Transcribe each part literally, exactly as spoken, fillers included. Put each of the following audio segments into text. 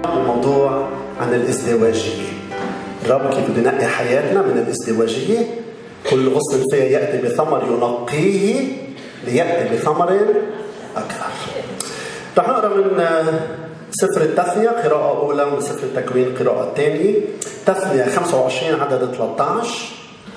اليوم بموضوع عن الازدواجية. الرب كيف بده ينقي حياتنا من الازدواجية. كل غصن فيها يأتي بثمر ينقيه ليأتي بثمر أكثر. رح نقرأ من سفر التثنية قراءة أولى ومن سفر التكوين قراءة ثانية. تثنية خمسة وعشرين عدد ثلاثة عشر.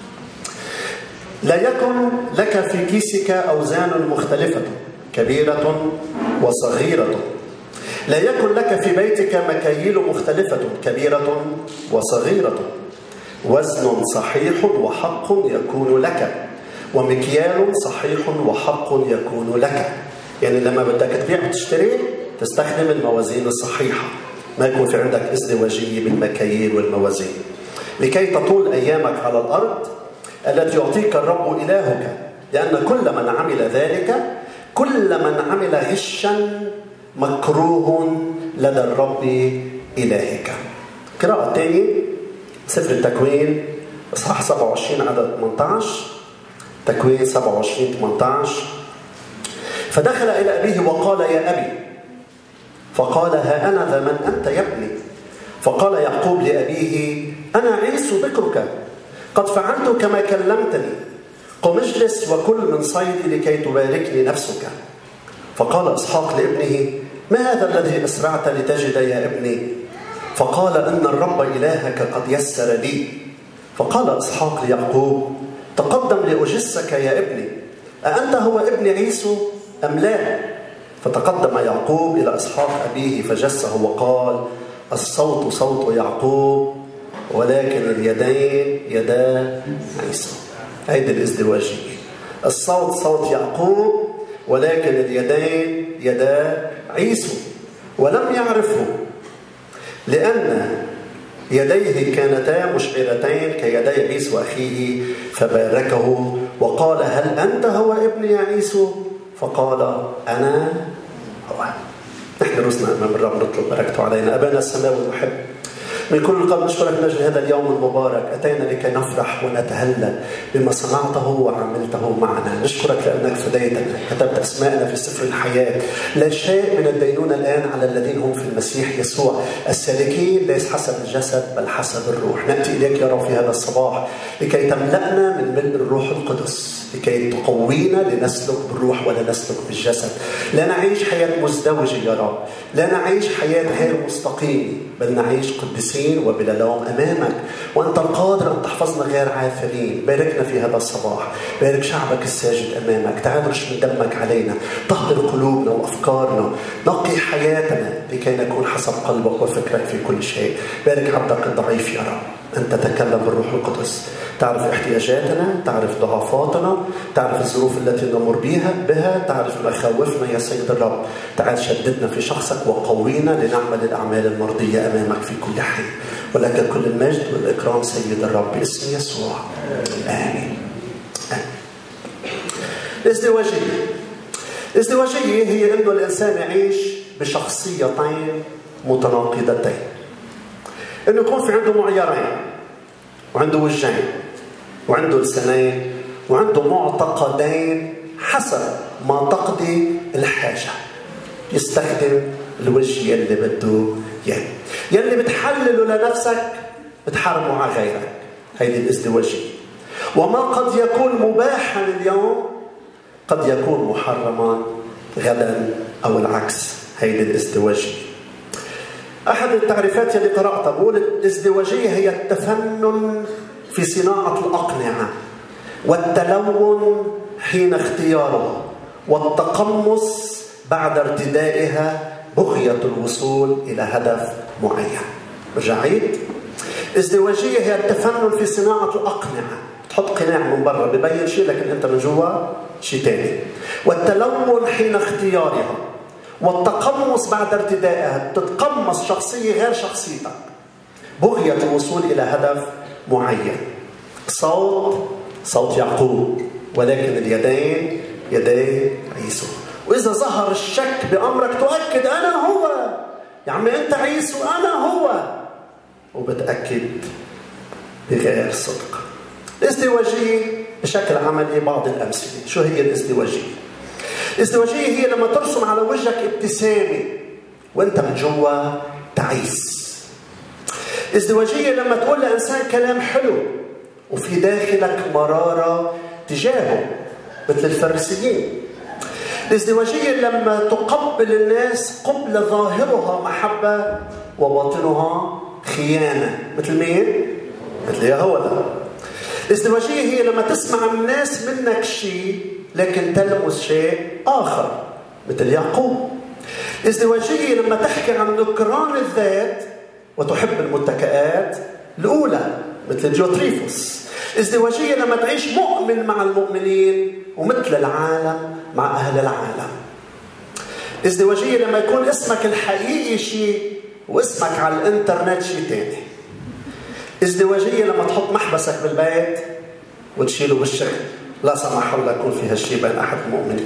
لا يكن لك في كيسك أوزان مختلفة كبيرة وصغيرة. لا يكن لك في بيتك مكاييل مختلفة كبيرة وصغيرة. وزن صحيح وحق يكون لك، ومكيال صحيح وحق يكون لك. يعني لما بدك تبيع وتشتري تستخدم الموازين الصحيحة، ما يكون في عندك ازدواجية بالمكاييل والموازين، لكي تطول أيامك على الأرض التي يعطيك الرب إلهك، لأن كل من عمل ذلك، كل من عمل غشا مكروه لدى الرب إلهك. قراءة ثانية سفر التكوين إصحاح سبعة وعشرين عدد ثمانية عشر. تكوين سبعة وعشرين ثمانية عشر. فدخل إلى أبيه وقال يا أبي، فقال ها أنا ذا من أنت يا ابني. فقال يعقوب لأبيه أنا عيسو بكرك، قد فعلت كما كلمتني، قم اجلس وكل من صيدي لكي تباركني نفسك. فقال إسحاق لابنه ما هذا الذي أسرعت لتجد يا ابني؟ فقال إن الرب إلهك قد يسر لي. فقال إسحاق ليعقوب تقدم لأجسك يا ابني، أأنت هو ابن عيسو أم لا؟ فتقدم يعقوب إلى إسحاق أبيه فجسه وقال الصوت صوت يعقوب ولكن اليدين يدا عيسو. هيدي الازدواجية. الصوت صوت يعقوب ولكن اليدين يدا عيسو. ولم يعرفه لأن يديه كانتا مشعرتين كيدي عيسو أخيه، فباركه وقال هل أنت هو ابن يا عيسو؟ فقال أنا هو. نحن رسنا أمام الرب نطلب بركته علينا. أبانا السماوي المحب، من كل القلب نشكرك من أجل هذا اليوم المبارك. أتينا لكي نفرح ونتهلل بما صنعته وعملته معنا. نشكرك لأنك فديتنا، كتبت أسماءنا في سفر الحياة. لا شيء من الدينونة الآن على الذين هم في المسيح يسوع، السالكين ليس حسب الجسد بل حسب الروح. نأتي إليك يا رب في هذا الصباح لكي تملأنا من ملء الروح القدس، لكي تقوينا لنسلك بالروح ولا نسلك بالجسد. لا نعيش حياة مزدوجة يا رب، لا نعيش حياة غير مستقيمة، بل نعيش قدسين وبلا لوم أمامك، وأنت القادر أن تحفظنا غير عاثرين. باركنا في هذا الصباح، بارك شعبك الساجد أمامك. تعال رش من دمك علينا، طهر قلوبنا وأفكارنا، نقي حياتنا لكي نكون حسب قلبك وفكرك في كل شيء. بارك عبدك الضعيف يا رب، أنت تتكلم بالروح القدس، تعرف احتياجاتنا، تعرف ضعفاتنا، تعرف الظروف التي نمر بها بها تعرف مخاوفنا يا سيد الرب. تعال شددنا في شخصك وقوينا لنعمل الأعمال المرضية أمامك في كل حين. ولك كل المجد والإكرام سيد الرب باسم يسوع، آمين. الازدواجية. الازدواجية هي أنه الإنسان يعيش بشخصيتين متناقضتين، أنه يكون في عنده معيارين، وعنده وجهين، وعنده لسانين، وعنده معتقدين حسب ما تقضي الحاجة. يستخدم الوجه يلي بده اياه، يلي بتحلله لنفسك بتحرمه على غيرك. هيدي الازدواجية. وما قد يكون مباحا اليوم قد يكون محرما غدا أو العكس. هيدي الازدواجية. أحد التعريفات اللي قرأتها بقول الازدواجية هي التفنن في صناعة الأقنعة، والتلون حين اختيارها، والتقمص بعد ارتدائها، بغية الوصول إلى هدف معين. برجع عيد. ازدواجية هي التفنن في صناعة الأقنعة. تحط قناع من برا ببين شيء لكن أنت من جوا شيء تاني. والتلون حين اختيارها، والتقمص بعد ارتدائها. تتقمص شخصية غير شخصيتك، بغية الوصول إلى هدف معين. صوت صوت يعقوب ولكن اليدين يدي عيسو. وإذا ظهر الشك بأمرك تؤكد أنا هو يا عمي، أنت عيسو أنا هو، وبتأكد بغير صدق. الازدواجية بشكل عملي بعض الأمثلة. شو هي الازدواجية؟ الازدواجية هي لما ترسم على وجهك ابتسامة وانت من جوا تعيس. ازدواجية لما تقول لإنسان كلام حلو وفي داخلك مرارة تجاهه مثل الفريسيين. الازدواجية لما تقبل الناس قبل ظاهرها محبة وباطنها خيانة مثل مين؟ مثل يهوذا. الازدواجية هي لما تسمع من الناس منك شيء لكن تلمس شيء آخر مثل يعقوب. الازدواجية لما تحكي عن نكران الذات وتحب المتكئات الأولى مثل ديوتريفوس. ازدواجية لما تعيش مؤمن مع المؤمنين ومثل العالم مع أهل العالم. ازدواجية لما يكون اسمك الحقيقي شيء واسمك على الانترنت شيء تاني. ازدواجية لما تحط محبسك بالبيت وتشيله بالشغل لا سمح الله يكون في هالشيء بين أحد المؤمنين.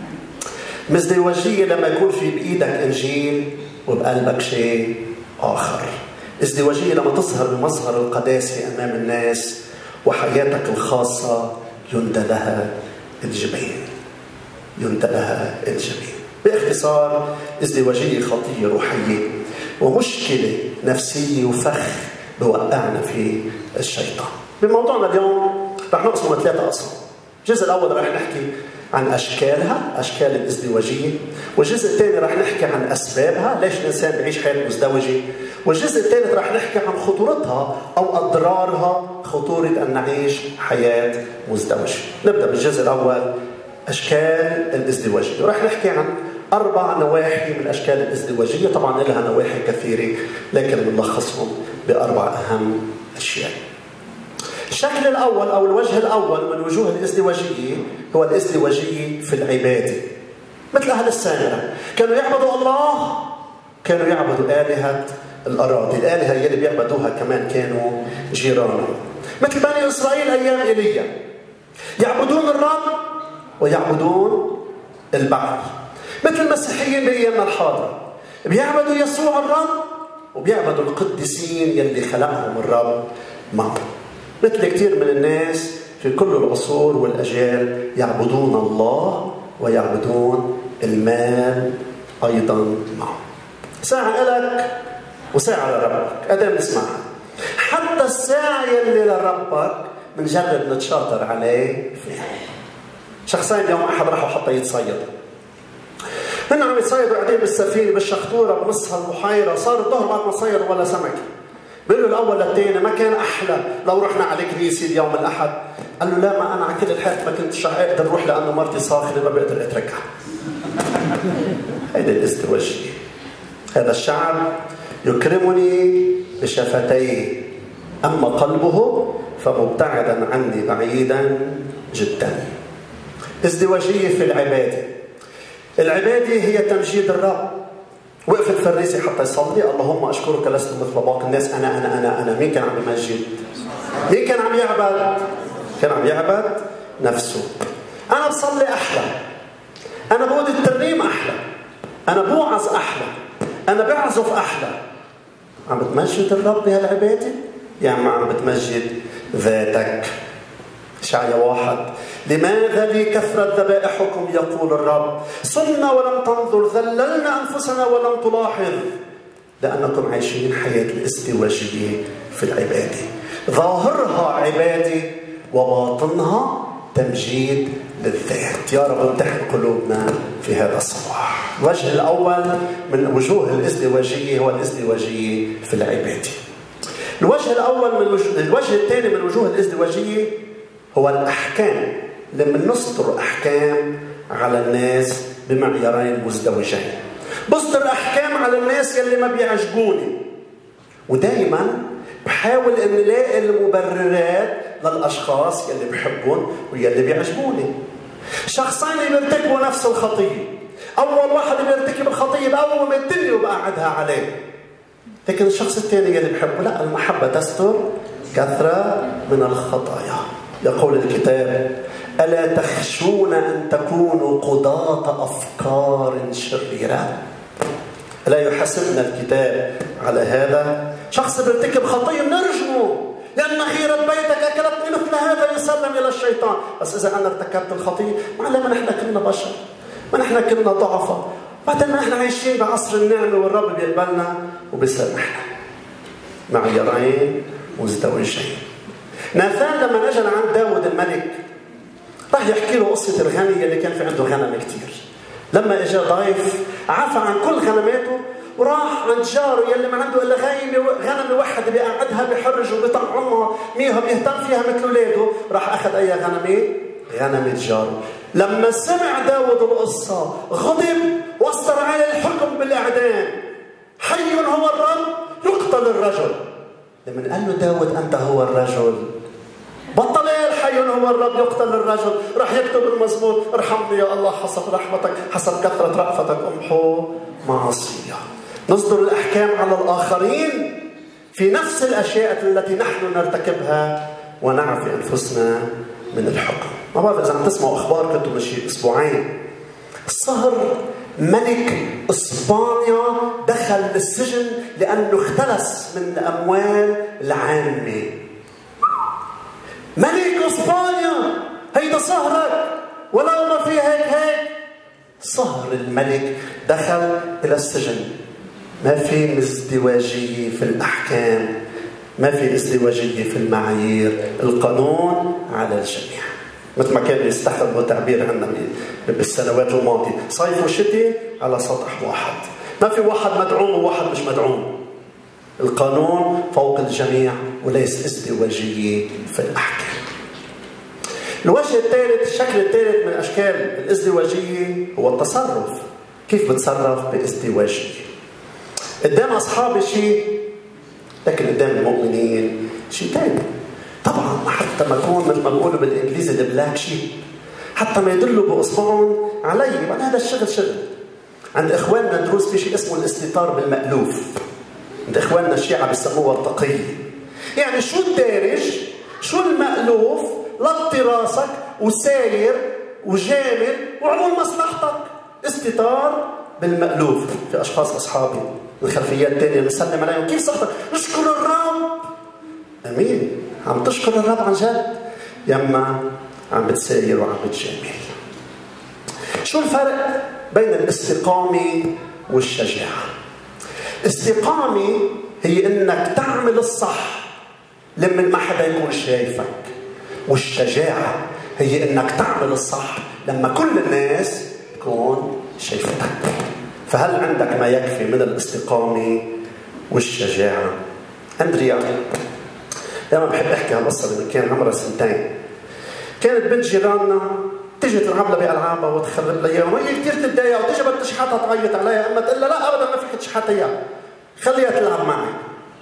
ازدواجية لما يكون في بإيدك إنجيل وبقلبك شيء آخر. ازدواجية لما تظهر بمظهر القداسة أمام الناس وحياتك الخاصة يندى لها الجبين. يندى لها الجبين. باختصار ازدواجية خطية روحية ومشكلة نفسية وفخ بوقعنا في الشيطان. بموضوعنا اليوم رح نقسم ثلاثة أقسام. الجزء الأول رح نحكي عن أشكالها، أشكال الازدواجية، والجزء الثاني رح نحكي عن أسبابها، ليش الإنسان بيعيش حياة مزدوجة، والجزء الثالث رح نحكي عن خطورتها أو أضرارها، خطورة أن نعيش حياة مزدوجة. نبدأ بالجزء الأول، أشكال الازدواجية، ورح نحكي عن أربع نواحي من أشكال الازدواجية، طبعا لها نواحي كثيرة لكن بنلخصهم بأربع أهم أشياء. الشكل الأول أو الوجه الأول من وجوه الازدواجية هو الازدواجية في العبادة. مثل أهل السامرة كانوا يعبدوا الله، كانوا يعبدوا آلهة الأراضي، الآلهة يلي بيعبدوها كمان كانوا جيرانهم. مثل بني إسرائيل أيام إيليا يعبدون الرب ويعبدون البعل. مثل المسيحيين بأيامنا الحاضرة بيعبدوا يسوع الرب وبيعبدوا القديسين يلي خلقهم الرب معه. مثل كثير من الناس في كل العصور والأجيال يعبدون الله ويعبدون المال أيضا معه. ساعة لك وساعة لربك، أدام نسمعها. حتى الساعة يلي لربك بنجرب نتشاطر عليه فيها. شخصين اليوم أحد راحوا حتى يتصيدوا. هن عم يتصيدوا قاعدين بالسفينة بالشخطورة بنص هالبحيرة، صار الظهر بعد ما صيدوا ولا سمك. بيقول له الأول للتاني ما كان أحلى لو رحنا على كنيسة اليوم الأحد؟ قال له لا، ما أنا على كل الحياة ما كنتش أقدر أروح لأنه مرتي صاخرة ما بقدر أتركها. هيدا الازدواجية. هذا الشعب يكرمني بشفتيه أما قلبه فمبتعدا عني بعيدا جدا. ازدواجية في العبادة. العبادة هي تمجيد الرب. وقف الفريسي حتى يصلي اللهم أشكرك لست مثل باقي الناس، أنا أنا أنا أنا مين كان عم يمجد؟ مين كان عم يعبد؟ كان عم يعبد نفسه. أنا بصلي أحلى، أنا بقول الترنيم أحلى، أنا بوعظ أحلى، أنا بعزف أحلى. عم بتمجد الرب بهالعبادة؟ يا عم عم بتمجد ذاتك. إشعياء واحد، لماذا لي كثرة ذبائحكم يقول الرب، صمنا ولم تنظر، ذللنا أنفسنا ولم تلاحظ. لأنكم عايشين حياة الازدواجية في العبادة، ظاهرها عبادة وباطنها تمجيد للذات. يا رب امتحن قلوبنا في هذا الصباح. الوجه الأول من وجوه الازدواجية هو الازدواجية في العبادة. الوجه الأول من وجه... الوجه الثاني من وجوه الازدواجية هو الأحكام. لما نصدر أحكام على الناس بمعيارين مزدوجين. بصدر أحكام على الناس يلي ما بيعجبوني، ودايما بحاول أن نلاقي المبررات للأشخاص يلي بحبهم ويلي بيعجبوني. شخصين بيرتكبوا نفس الخطية، أول واحد بيرتكب الخطية بقوم الدنيا وبقعدها عليه، لكن الشخص الثاني يلي بحبه لا، المحبة تستر كثرة من الخطايا. يقول الكتاب ألا تخشون أن تكونوا قضاة أفكار شريرة؟ ألا يحاسبنا الكتاب على هذا؟ شخص بيرتكب خطية بنرجمه لأن خيرة بيتك أكلتني مثل هذا يسلم إلى الشيطان. بس إذا أنا ارتكبت الخطية معلم، ما نحن كنا بشر، ما نحن كنا ضعفاء، بعد ما احنا عايشين بعصر النعمة والرب بيقبلنا وبيسامحنا معيارين مزدوجين. ناثان لما اجى لعند داود الملك راح يحكي له قصة الغني اللي كان في عنده غنم كتير. لما اجى ضيف عفى عن كل غنماته وراح عند جاره يلي ما عنده الا غنم واحد بيقعدها بيحرج وبيطعمها ميها بيهتم فيها مثل اولاده، راح اخذ اي غنمه؟ غنمة جاره. لما سمع داود القصه غضب واصدر عليه الحكم بالاعدام. حي هو الرب يقتل الرجل. لما قال له داود انت هو الرجل بطل ايه الحي هو الرب يقتل الرجل، راح يكتب المزمور ارحمني يا الله حسب رحمتك حسب كثرة رأفتك امحو معصية. نصدر الأحكام على الآخرين في نفس الأشياء التي نحن نرتكبها ونعفي أنفسنا من الحكم. ما بعرف إذا عم تسمعوا أخبار كنتوا من شي أسبوعين صهر ملك إسبانيا دخل للسجن لأنه اختلس من الأموال العامة. ملك إسبانيا هيدا صهرك ولو ما في هيك هيك. صهر الملك دخل إلى السجن. ما في ازدواجية في الأحكام، ما في ازدواجية في المعايير، القانون على الجميع. مثل ما كانوا يستخدموا تعبير عنا بالسنوات الماضية صيف وشتي على سطح واحد. ما في واحد مدعوم وواحد مش مدعوم. القانون فوق الجميع وليس ازدواجية في الأحكام. الوجه الثالث، الشكل الثالث من أشكال الازدواجية هو التصرف. كيف بتصرف بازدواجية؟ قدام أصحابي شيء لكن قدام المؤمنين شيء ثاني. طبعا حتى ما يكون مثل ما بيقولوا بالإنجليزي البلاك شيب، حتى ما يدلوا بأصبعهم علي. وأنا هذا الشغل شغل. عند إخواننا دروس في شيء اسمه الاستتار بالمألوف. عند إخواننا الشيعة بيسموها التقية. يعني شو الدارج شو المألوف لطي راسك وساير وجامل وعمل مصلحتك. استتار بالمألوف. في أشخاص أصحابي من خلفيات تانية بنسلم عليهم كيف صحتك؟ اشكر الرب. أمين. عم تشكر الرب عن جد يما عم بتساير وعم بتجامل. شو الفرق بين الاستقامة والشجاعة؟ استقامة هي انك تعمل الصح لما ما حدا يكون شايفك، والشجاعة هي انك تعمل الصح لما كل الناس تكون شايفتك. فهل عندك ما يكفي من الاستقامة والشجاعة؟ أندريا دائما بحب احكي هالقصة لما كان عمرها سنتين. كانت بنت جيراننا تيجي تلعب لها بألعابها وتخرب لها اياها، وهي كثير تتضايق وتيجي بدها تشحتها تعيط عليها، اما تقول لها لا ابدا ما فيك تشحتها اياها، خليها تلعب معي.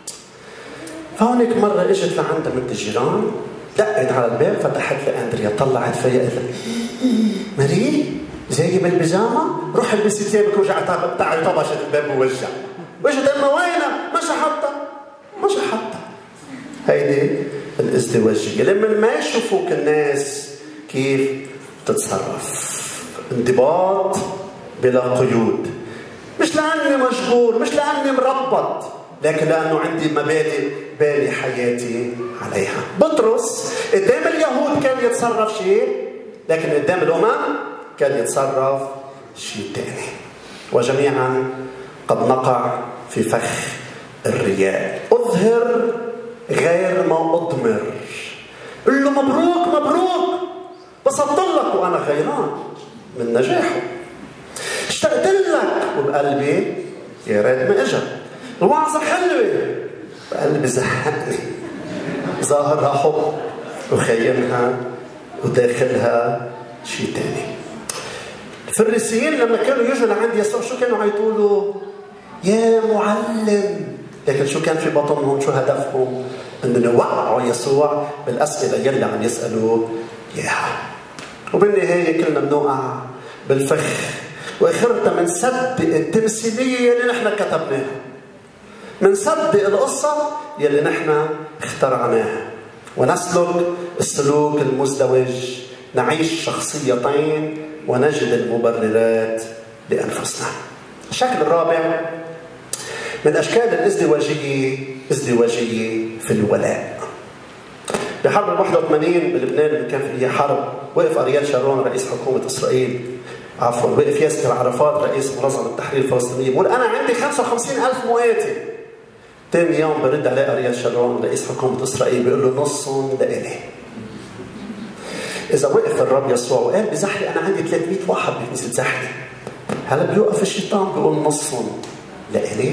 فهونيك مرة اجت لعندها بنت الجيران، دقت على الباب، فتحت لي أندريا، طلعت فيا قالت لها ماري جاي بالبيجامه؟ روح البسي ثيابك ورجعتها بتاعي طبشت الباب بوجهها. واجت امها وينها؟ ما شحطها ما شحطها. هيدي الازدواجيه. لما ما يشوفوك الناس كيف تتصرف. انضباط بلا قيود. مش لاني مجبور، مش لاني مربط، لكن لانه عندي مبادئ بالي حياتي عليها. بطرس قدام اليهود كان يتصرف شيء، لكن قدام الامم كان يتصرف شيء ثاني. وجميعا قد نقع في فخ الرياء. اظهر غير ما اضمر. قل له مبروك مبروك، بسطت لك وانا غيران من نجاحه. اشتقت لك وبقلبي يا ريت ما اجى. الوعظه حلوه بقلبي زهقني. ظاهرها حب وخيمها وداخلها شيء ثاني. الفريسيين لما كانوا يجوا لعند يسوع شو كانوا عيطوا له؟ يا معلم. لكن شو كان في بطنهم؟ شو هدفهم؟ انه يوقعوا يسوع بالاسئله يلي عم يسالوا اياها. وبالنهايه كلنا بنوقع بالفخ، واخرتها بنصدق التمثيليه اللي نحن كتبناها، بنصدق القصه يلي نحن اخترعناها، ونسلك السلوك المزدوج، نعيش شخصيتين ونجد المبررات لأنفسنا. الشكل الرابع من أشكال الازدواجية ازدواجية في الولاء. بحرب واحد وثمانين بلبنان اللي كان فيها حرب، وقف أريال شارون رئيس حكومة إسرائيل عفوا وقف ياسر عرفات رئيس منظمة التحرير الفلسطينية بقول أنا عندي خمسة وخمسين ألف مقاتل. ثاني يوم برد عليه أريال شارون رئيس حكومة إسرائيل بيقول له نصهم لإلي. إذا وقف الرب يسوع وقال بزحلي أنا عندي ثلاثمئة واحد بكنيسة زحلي، هلا بيوقف الشيطان بيقول نصهم لإلي؟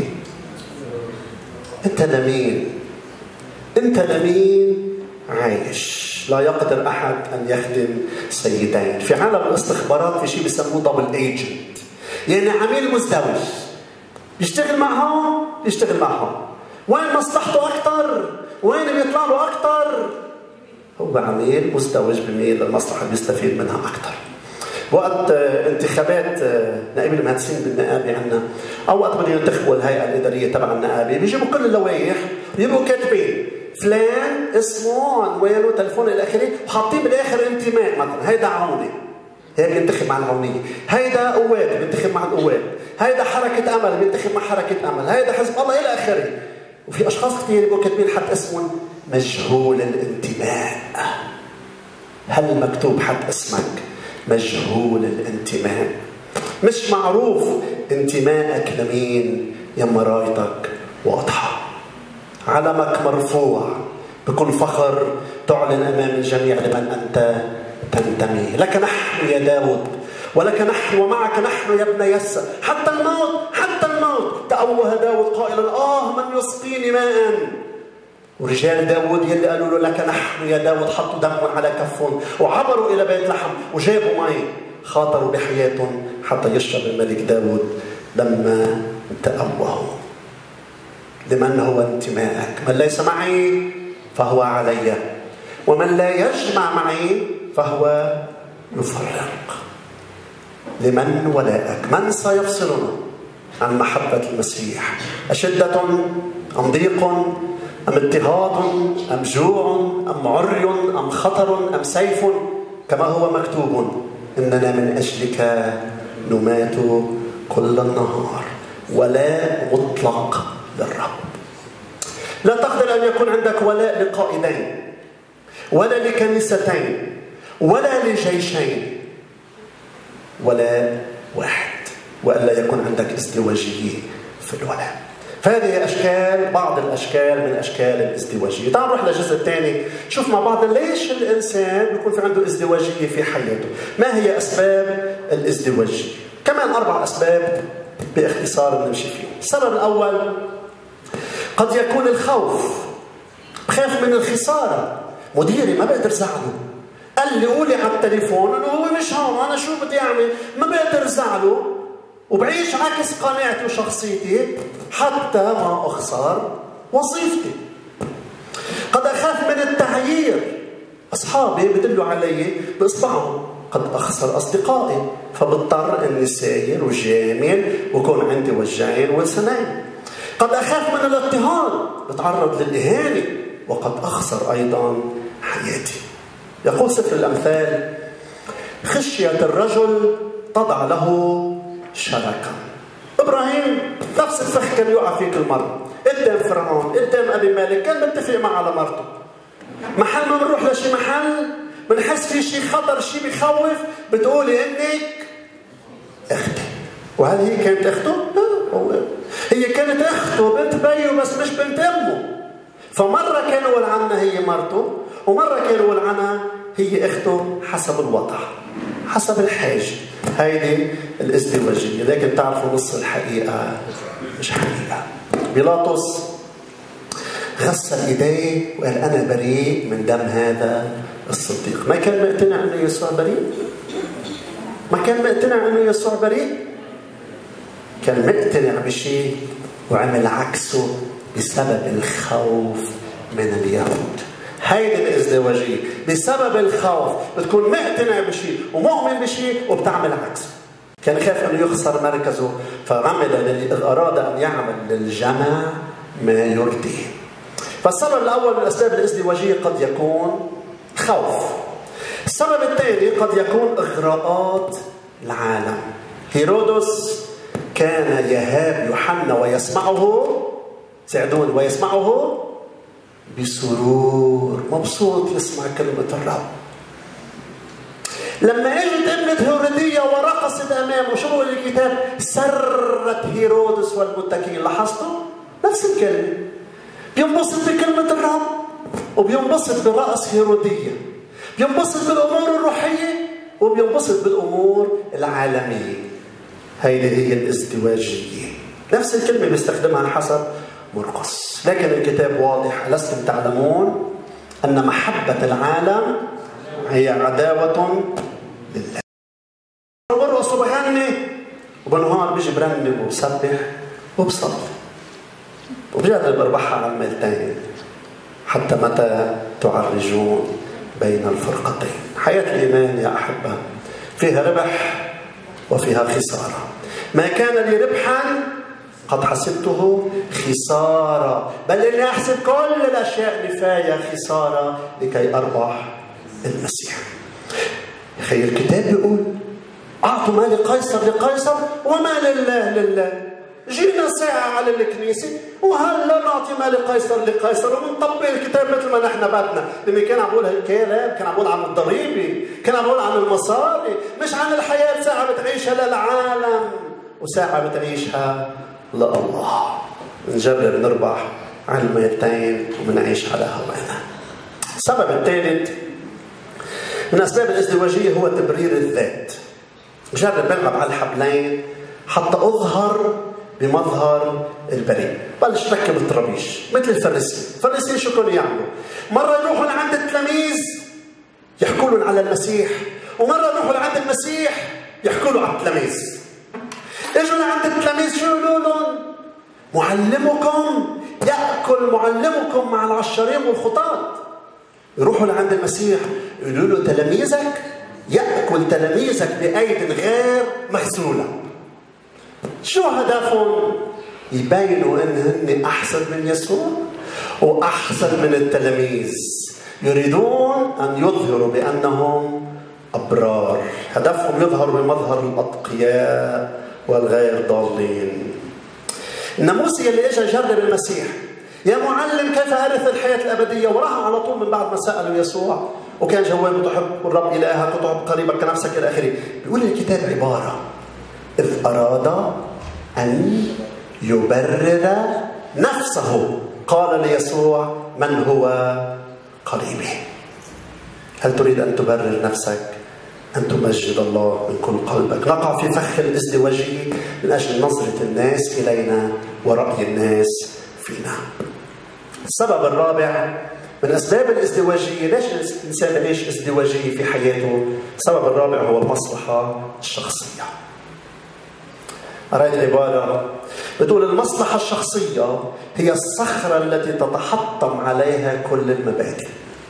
أنت لمين؟ أنت لمين عايش؟ لا يقدر أحد أن يخدم سيدين. في عالم الاستخبارات في شيء بيسموه دبل ايجنت، يعني عميل مزدوج بيشتغل معهم بيشتغل معهم، وين مصلحته أكثر؟ وين بيطلع له أكثر؟ هو عميل مزدوج بميل للمصلحة اللي بيستفيد منها أكثر. وقت انتخابات نائب المهندسين بالنقابة عندنا أو وقت بدهم ينتخبوا الهيئة الإدارية تبع النقابة بيجيبوا كل اللوائح بيبقوا كاتبين فلان اسمه عنوانه تلفونه الى اخره وحاطين بالاخر انتماء، مثلا هيدا عوني هيك بينتخب مع العونيه، هيدا قوات بينتخب مع القوات، هيدا حركه امل بينتخب مع حركه امل، هيدا حزب الله الى اخره. وفي اشخاص كثير بيبقوا كاتبين حتى اسمهم مجهول الانتماء. هل مكتوب حتى اسمك مجهول الانتماء؟ مش معروف انتمائك لمين، يا مرايتك واضحه، علمك مرفوع بكل فخر تعلن أمام الجميع لمن أنت تنتمي. لك نحن يا داود ولك نحن ومعك نحن يا ابن يسى، حتى الموت حتى الموت تأوه داود قائلا آه من يسقيني ماء. ورجال داود يلي قالوا له لك نحن يا داود حطوا دم على كفهم وعبروا إلى بيت لحم وجابوا ماء، خاطروا بحياتهم حتى يشرب الملك داود لما تأوهوا. لمن هو انتمائك؟ من ليس معي فهو علي، ومن لا يجمع معي فهو يفرق. لمن ولائك؟ من سيفصلنا عن محبة المسيح؟ أشدة أم ضيق أم اضطهاد أم جوع أم عري أم خطر أم سيف؟ كما هو مكتوب إننا من أجلك نمات كل النهار. ولاء مطلق للرب. لا تقدر أن يكون عندك ولاء لقائدين ولا لكنيستين ولا لجيشين، ولاء واحد، وألا يكون عندك ازدواجية في الولاء. فهذه أشكال بعض الأشكال من أشكال الازدواجية. تعال نروح للجزء الثاني، شوف مع بعض ليش الإنسان بيكون في عنده ازدواجية في حياته. ما هي أسباب الازدواجية؟ كمان أربع أسباب باختصار نمشي فيهم. السبب الأول قد يكون الخوف، بخاف من الخسارة. مديري ما بقدر زعله، قال لي قولي على التليفون انه هو مش هون، انا شو بدي اعمل؟ ما بقدر زعله وبعيش عكس قناعتي وشخصيتي حتى ما اخسر وظيفتي. قد اخاف من التغيير، اصحابي بدلوا علي باصبعهم، قد اخسر اصدقائي فبضطر اني ساير وجامل وكون عندي وجعين ولسانين. قد أخاف من الاضطهاد، بتعرض للإهانة وقد أخسر أيضا حياتي. يقول سفر الأمثال خشية الرجل تضع له شبكا. إبراهيم نفس الفخ كان يقع فيه كل مرة قدام فرعون قدام أبي مالك، كان متفق معه على مرته. محل ما بنروح لشي محل بنحس في شي خطر شي بيخوف بتقولي إنك أختي. وهل هي كانت أخته؟ هي كانت أخته بنت بيه بس مش بنت أمه. فمرة كانوا ولعنها هي مرته ومرة كانوا ولعنها هي أخته حسب الوضع حسب الحاجة. هيدي الازدواجية. لكن تعرفوا نص الحقيقة مش حقيقة. بيلاطس غسل إيديه وقال أنا بريء من دم هذا الصديق. ما كان مقتنع أنه يسوع بريء؟ ما كان مقتنع أنه يسوع بريء؟ كان مقتنع بشيء وعمل عكسه بسبب الخوف من اليهود. هيدي الازدواجية. بسبب الخوف بتكون مقتنع بشيء ومؤمن بشيء وبتعمل عكسه. كان خاف أنه يخسر مركزه فعمل أراد أن يعمل للجمع ما يرضيه. فالسبب الأول من الأسباب الازدواجية قد يكون خوف. السبب الثاني قد يكون إغراءات العالم. هيرودس كان يهاب يوحنا ويسمعه ساعدون ويسمعه بسرور، مبسوط يسمع كلمة الرب. لما اجت ابنة هيرودية ورقصت امامه، شو بقول الكتاب؟ سرت هيرودس والمتكئين. لاحظتوا؟ نفس الكلمة. بينبسط بكلمة الرب وبينبسط برقص هيرودية، بينبسط بالامور الروحية وبينبسط بالامور العالمية. هيدي هي الازدواجية. نفس الكلمة بيستخدمها حسب مرقس، لكن الكتاب واضح: ألستم تعلمون أن محبة العالم هي عداوة لله. برقص وبغني وبالنهار بيجي برنم وبسبح وبصلي وبجرب اربحها على الميلتين. حتى متى تعرجون بين الفرقتين؟ حياة الإيمان يا أحبة فيها ربح وفيها خسارة. ما كان لي ربحا قد حسبته خسارة، بل إني أحسب كل الأشياء نفاية خسارة لكي أربح المسيح. خير الكتاب يقول: أعطوا ما لقيصر لقيصر وما لله لله. جينا ساعة على الكنيسة وهلا نعطي ما لقيصر لقيصر ونطبق الكتاب مثل ما نحن بدنا. لما كان عم بقول هالكلام كان عم بقول عن الضريبة، كان عم بقول عن المصاري، مش عن الحياة. ساعة بتعيشها للعالم وساعة بتعيشها لله. نجرب نربح على الميتين ومنعيش على هوانا. السبب الثالث من أسباب الازدواجية هو تبرير الذات. نجرب نلعب على الحبلين حتى أظهر بمظهر البريء. بلش ركب الطرابيش مثل الفريسيين. الفريسيين شو كانوا يعملوا؟ مرة يروحوا لعند التلاميذ يحكوا لهم على المسيح، ومرة يروحوا لعند المسيح يحكوا له على التلاميذ. اجوا لعند التلاميذ شو يقولوا لهم؟ معلمكم يأكل معلمكم مع العشارين والخطاة. يروحوا لعند المسيح يقولوا له: تلاميذك يأكل تلاميذك بأيد غير مغسولة. شو هدفهم؟ يبينوا إنهم أحسن من يسوع وأحسن من التلاميذ. يريدون أن يظهروا بأنهم أبرار. هدفهم يظهروا بمظهر الأتقياء والغير ضالين. الناموسي اللي اجى جرب المسيح: يا معلم كيف أرث الحياة الأبدية؟ وراح على طول من بعد ما سألوا يسوع وكان جوابه: تحب الرب إلهك وتحب قريبك كنفسك إلى آخره. بيقول الكتاب عبارة: إذ أراد أن يبرر نفسه قال ليسوع: من هو قريبي؟ هل تريد أن تبرر نفسك؟ أن تمجد الله من كل قلبك. نقع في فخ الازدواجية من أجل نظرة الناس إلينا ورأي الناس فينا. السبب الرابع من أسباب الازدواجية، ليش الإنسان يعيش ازدواجية في حياته؟ السبب الرابع هو المصلحة الشخصية. قرأت عبارة بتقول: المصلحة الشخصية هي الصخرة التي تتحطم عليها كل المبادئ.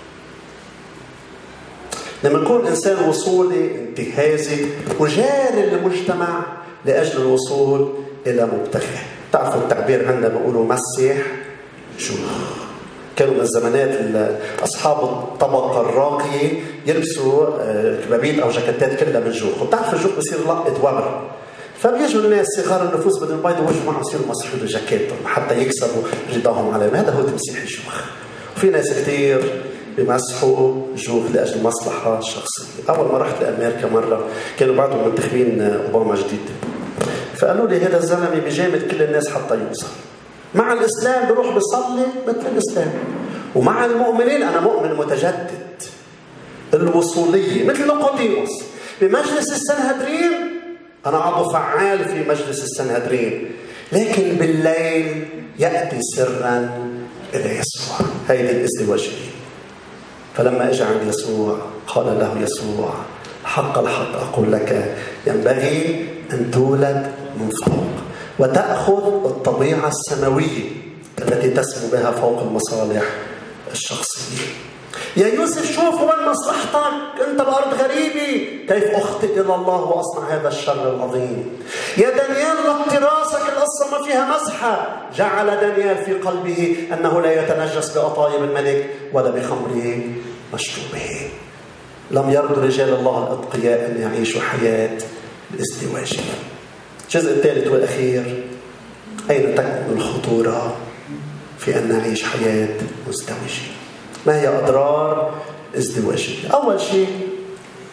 لما نكون إنسان وصولي انتهازي وجاري للمجتمع لأجل الوصول إلى مبتغاه. تعرفوا التعبير عندنا بيقولوا مسيح جوخ. كانوا من زمانات أصحاب الطبقة الراقية يلبسوا كبابيل أو جاكيتات كلها من جوخ. وبتعرف الجوخ بصير لقطة وبر، فبيجوا الناس صغار النفوس بدهم يبيضوا وجههم معهم يصيروا مسحوا جاكيتهم حتى يكسروا رضاهم عليهم. هذا هو تمسيح الجوخ. وفي ناس كثير بيمسحوا جوخ لأجل مصلحة شخصية. أول ما رحت لأمريكا مرة كانوا بعدهم منتخبين أوباما جديد، فقالوا لي: هذا الزلمة بيجامل كل الناس حتى يوصل. مع الإسلام بروح بيصلي مثل الإسلام، ومع المؤمنين أنا مؤمن متجدد. الوصولية مثل نيقوديموس بمجلس السنهدرين، أنا عضو فعال في مجلس السنهدرين، لكن بالليل يأتي سرا إلى يسوع. هذه الازدواجية. فلما اجى عند يسوع قال له يسوع: حق الحق أقول لك ينبغي أن تولد من فوق وتأخذ الطبيعة السماوية التي تسمو بها فوق المصالح الشخصية. يا يوسف شوف وين مصلحتك، أنت بأرض غريبة، كيف أخطئ إلى الله وأصنع هذا الشر العظيم. يا دانيال ربط راسك، القصة ما فيها مسحة. جعل دانيال في قلبه أنه لا يتنجس بأطايب الملك ولا بخمره مشروبه. لم يرضوا رجال الله الأتقياء أن يعيشوا حياة الازدواجية. الجزء الثالث والأخير: أين تكمن الخطورة في أن نعيش حياة مزدوجة؟ ما هي أضرار الازدواجية؟ أول شيء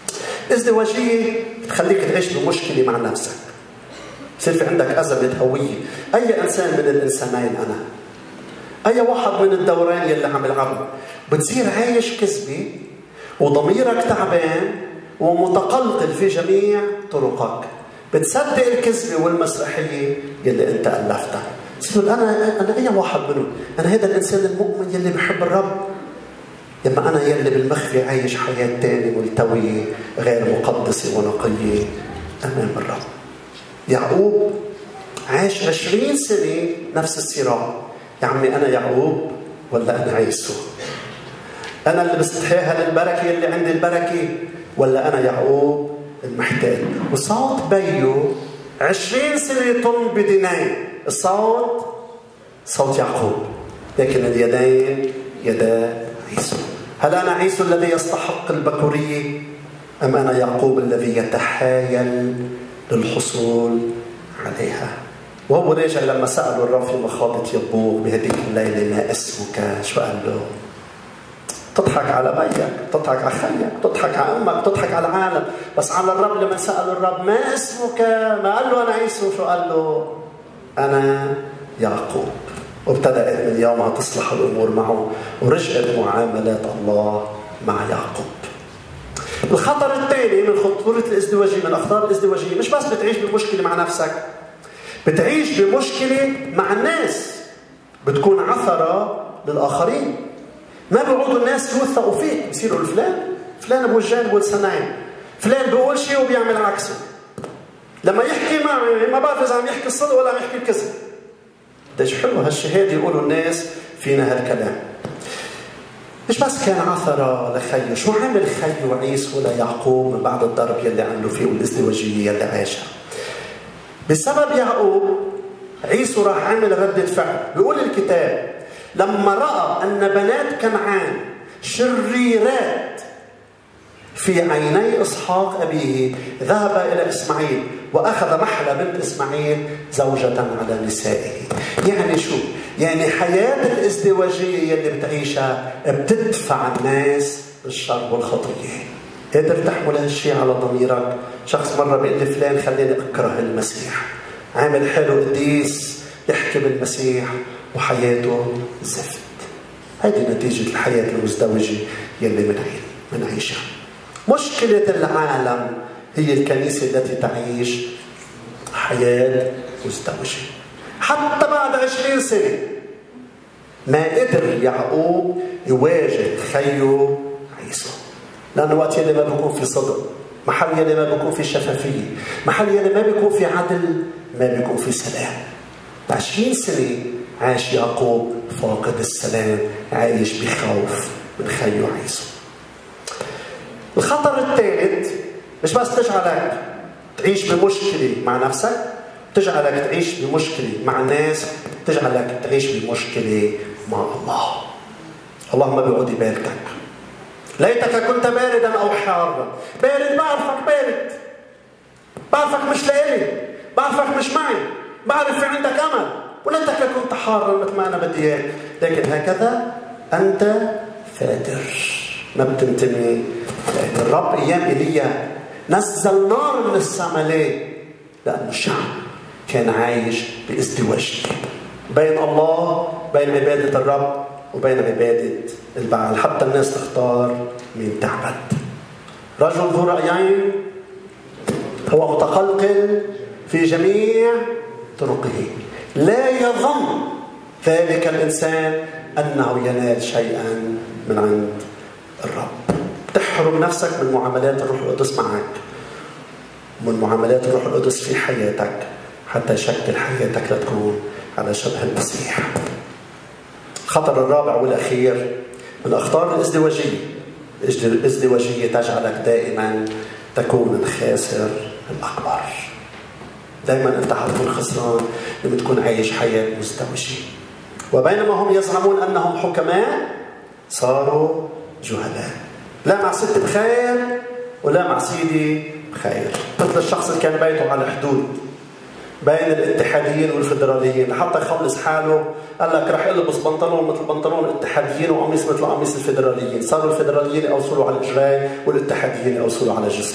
الازدواجية بتخليك تعيش بمشكلة مع نفسك. يصير في عندك أزمة هوية. أي إنسان من الإنسانين أنا؟ أي واحد من الدورين يلي عم يلعبوا؟ بتصير عايش كذبة وضميرك تعبان ومتقلقل في جميع طرقك. بتصدق الكذبة والمسرحية يلي أنت ألفتها. تقول أنا أنا أي واحد منهم؟ أنا هذا الإنسان المؤمن يلي بحب الرب. يما أنا يلي بالمخفي عايش حياة تانية ملتوية غير مقدسة ونقية أمام الرب. يعقوب عاش عشرين سنة نفس الصراع. يا عمي أنا يعقوب ولا أنا عيسو؟ أنا اللي بستحيها للبركة اللي عندي البركة ولا أنا يعقوب المحتاج؟ وصوت بيو عشرين سنة طن بدينين. الصوت صوت يعقوب لكن اليدين يدا عيسو. هل أنا عيسو الذي يستحق البكورية أم أنا يعقوب الذي يتحايل للحصول عليها؟ وهو راجع لما سألوا الرب في مخاضة يبوق بهذيك الليلة ما اسمك؟ شو قال له؟ تضحك على بيك، تضحك على خيك، تضحك على أمك، تضحك على العالم. بس على الرب لما سأل الرب ما اسمك؟ ما قال له أنا عيسو. شو قال له؟ أنا يعقوب. وابتدأت من يومها تصلح الأمور معه ورجعت معاملات الله مع يعقوب. الخطر الثاني من خطورة الازدواجية، من أخطار الازدواجية، مش بس بتعيش بمشكلة مع نفسك، بتعيش بمشكلة مع الناس. بتكون عثرة للآخرين. ما بيقعدوا الناس يوثقوا فيك. بيصيروا الفلان فلان ابو الجان ابو السنين، فلان بيقول شيء وبيعمل عكسه. لما يحكي معي ما بعرف اذا عم يحكي الصدق ولا عم يحكي الكذب. قديش حلو هالشهاده يقولوا الناس فينا هالكلام. مش بس كان عثرة لخيه، شو عمل خيه عيسو ليعقوب من بعد الضرب يلي عملوا فيه والازدواجيه يلي عاشها؟ بسبب يعقوب عيسو راح عمل ردة فعل. بيقول الكتاب لما رأى أن بنات كنعان شريرات في عيني إسحاق أبيه ذهب إلى إسماعيل وأخذ محلى بنت إسماعيل زوجة على نسائه. يعني شو؟ يعني حياة الازدواجية اللي بتعيشها بتدفع الناس للشر والخطية. قادر تحمل هالشيء على ضميرك؟ شخص مرة بيقول لي فلان خليني أكره المسيح، عامل حلو قديس يحكي بالمسيح وحياته زفت. هذه نتيجة الحياة المزدوجة يلي منعيشها. مشكلة العالم هي الكنيسة التي تعيش حياة مزدوجة. حتى بعد عشرين سنة ما قدر يعقوب يواجه خيه عيسو، لأنه وقت يلي ما بيكون في صدق، محل يلي ما بيكون في شفافية، محل يلي ما بيكون في عدل، ما بيكون في سلام. عشرين سنة عاش يعقوب فاقد السلام، عايش بخوف من خيه عيسو. الخطر الثالث مش بس تجعلك تعيش بمشكلة مع نفسك، تجعلك تعيش بمشكلة مع الناس، تجعلك تعيش بمشكلة مع الله. الله ما بيقعد يباركك. ليتك كنت باردا أو حارا. بارد بعرفك بارد، بعرفك مش لإلي، بعرفك مش معي، بعرف في عندك أمل، وليتك كنت حارا مثل ما أنا بدي إياك، لكن هكذا أنت فاتر، ما بتنتمي لأن الرب. أيام إيليا نزل نار من السماء. ليه؟ لأن الشعب كان عايش بازدواجية بين الله، بين عبادة الرب وبين عبادة البعل. حتى الناس تختار مين تعبد. رجل ذو رأيين هو متقلقل في جميع طرقه، لا يظن ذلك الإنسان أنه ينال شيئا من عند الرب. تحرم نفسك من معاملات الروح القدس معك، من معاملات الروح القدس في حياتك، حتى يشكل حياتك لتكون على شبه المسيح. الخطر الرابع والأخير من أخطار الازدواجية. الازدواجية تجعلك دائما تكون الخاسر الأكبر. دائما أنت حتكون خسران لما تكون عايش حياة مزدوجة. وبينما هم يزعمون أنهم حكماء صاروا جهلاء. لا مع ست بخير ولا مع سيدي بخير. مثل الشخص اللي كان بيته على حدود بين الاتحاديين والفدراليين، لحتى يخلص حاله قال لك رح يلبس بنطلون مثل بنطلون الاتحاديين وقميص مثل قميص الفدراليين. صاروا الفدراليين يوصلوا على الاجرين والاتحاديين يوصلوا على جسمه.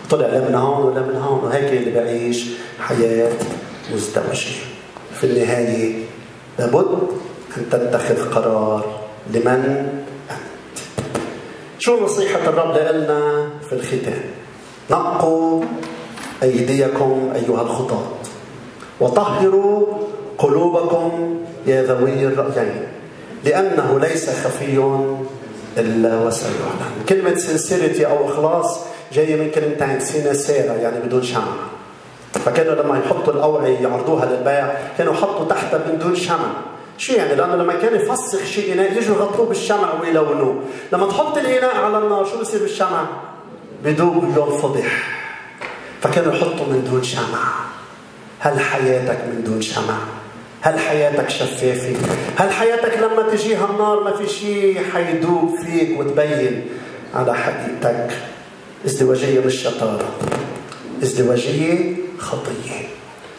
طلع لا من هون ولا من هون، وهيك اللي بعيش حياة مزدوجة. في النهاية لابد أن تتخذ قرار لمن أنت. شو نصيحة الرب لنا في الختام؟ نقوا أيديكم أيها الخطاة وطهروا قلوبكم يا ذوي الرأيين، لأنه ليس خفي إلا وسيعلن. كلمة sincerity أو إخلاص جاية من كلمتين سيناسيرا، يعني بدون شمع. فكانوا لما يحطوا الأوعية يعرضوها للبيع كانوا يحطوا تحتها من دون شمع. شو يعني؟ لأنه لما كان يفسخ شيء إناء يجوا يغطوه بالشمع ويلونوه. لما تحط الإناء على النار شو بصير بالشمع؟ بدوب لون فضح. فكانوا يحطوا من دون شمع. هل حياتك من دون شمع؟ هل حياتك شفافة؟ هل حياتك لما تجيها النار ما في شيء حيدوب فيك وتبين على حقيقتك؟ ازدواجية مش شطارة، ازدواجية خطية.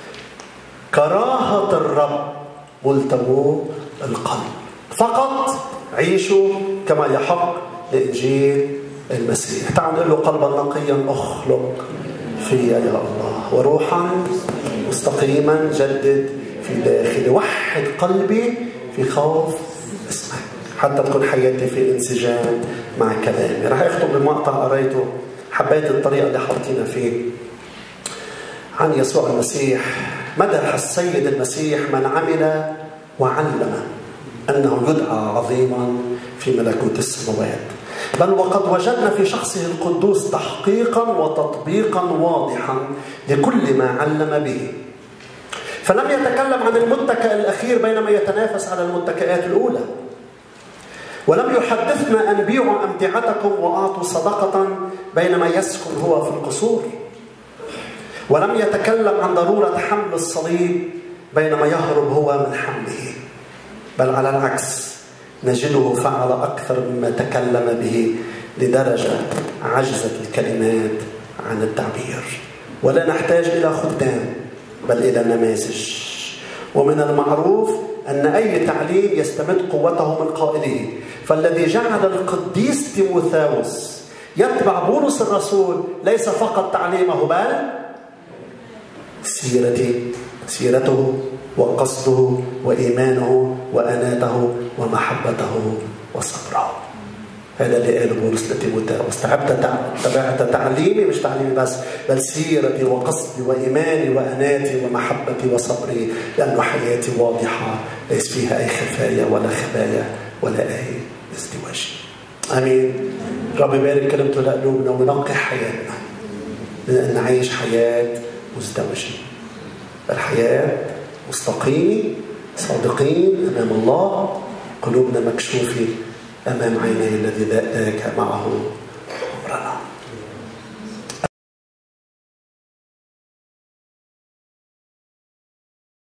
كراهة الرب ملتوو القلب. فقط عيشوا كما يحق لإنجيل المسيح. تعالوا نقول له قلبا نقيا أخلق في يا الله، وروحا مستقيما جدد في داخلي. وحد قلبي في خوف اسمك حتى تكون حياتي في انسجام مع كلامي. راح اختم بمقطع قريته، حبيت الطريقة اللي حاطينها فيه، عن يسوع المسيح. مدح السيد المسيح من عمل وعلم أنه يدعى عظيما في ملكوت السماوات، بل وقد وجدنا في شخصه القدوس تحقيقا وتطبيقا واضحا لكل ما علم به. فلم يتكلم عن المتكئ الأخير بينما يتنافس على المتكئات الأولى، ولم يحدثنا أن بيعوا أمتعتكم وأعطوا صدقة بينما يسكن هو في القصور، ولم يتكلم عن ضرورة حمل الصليب بينما يهرب هو من حمله، بل على العكس نجده فعل أكثر مما تكلم به لدرجة عجزت الكلمات عن التعبير. ولا نحتاج إلى خدام بل إلى نماذج. ومن المعروف أن أي تعليم يستمد قوته من قائله. فالذي جعل القديس تيموثاوس يتبع بولس الرسول ليس فقط تعليمه بل سيرته سيرته وقصده وإيمانه وأناته ومحبته وصبره. هذا اللي قاله بولس لتيموثاوس. تبعت تعليمي، مش تعليمي بس، بل سيرتي وقصدي وإيماني وأناتي ومحبتي وصبري، لأن حياتي واضحة ليس فيها أي خفايا ولا خبايا ولا أي ازدواج. آمين. رب يبارك كلمته لقلوبنا ونقي حياتنا من أن نعيش حياة مزدوجة، الحياة مستقيمة صادقين أمام الله، قلوبنا مكشوفة أمام عيني الذي ذاك معه